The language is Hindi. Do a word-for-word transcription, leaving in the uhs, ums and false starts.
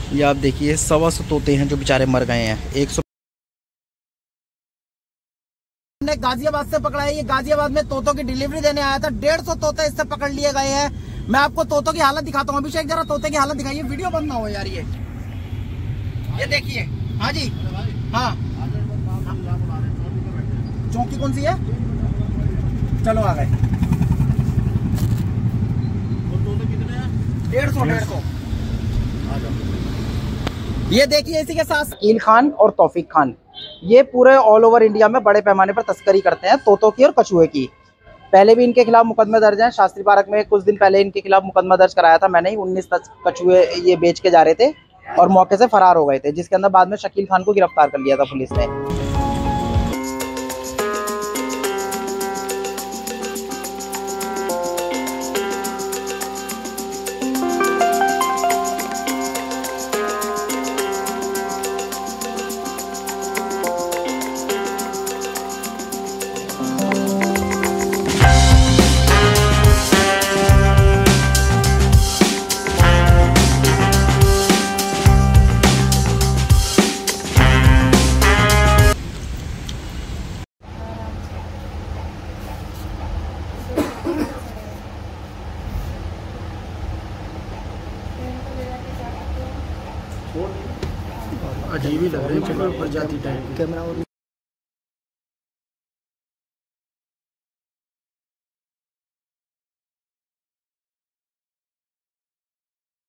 ये आप देखिए सवा सौ तोते हैं जो बेचारे मर गए हैं। एक सौ ने गाजियाबाद से पकड़ा है। ये गाजियाबाद में तोतों की डिलीवरी देने आया था। डेढ़ सौ तोते इससे पकड़ लिए गए हैं। मैं आपको तोतों की हालत दिखाता हूँ। अभिषेक जरा तोते की हालत दिखाइए, वीडियो बंद ना हो यार। ये ये देखिए। हाँ जी, हाँ चौकी कौन सी है? चलो आ गए। डेढ़ सौ डेढ़ सौ ये देखिए इसी के साथ शकील खान और तौफीक खान, ये पूरे ऑल ओवर इंडिया में बड़े पैमाने पर तस्करी करते हैं तोतों की और कछुए की। पहले भी इनके खिलाफ मुकदमे दर्ज हैं। शास्त्री पार्क में कुछ दिन पहले इनके खिलाफ मुकदमा दर्ज कराया था मैंने ही। उन्नीस कछुए ये बेच के जा रहे थे और मौके से फरार हो गए थे, जिसके अंदर बाद में शकील खान को गिरफ्तार कर लिया था पुलिस ने। अजीब ही लग रही है प्रजाति टाइप। कैमरा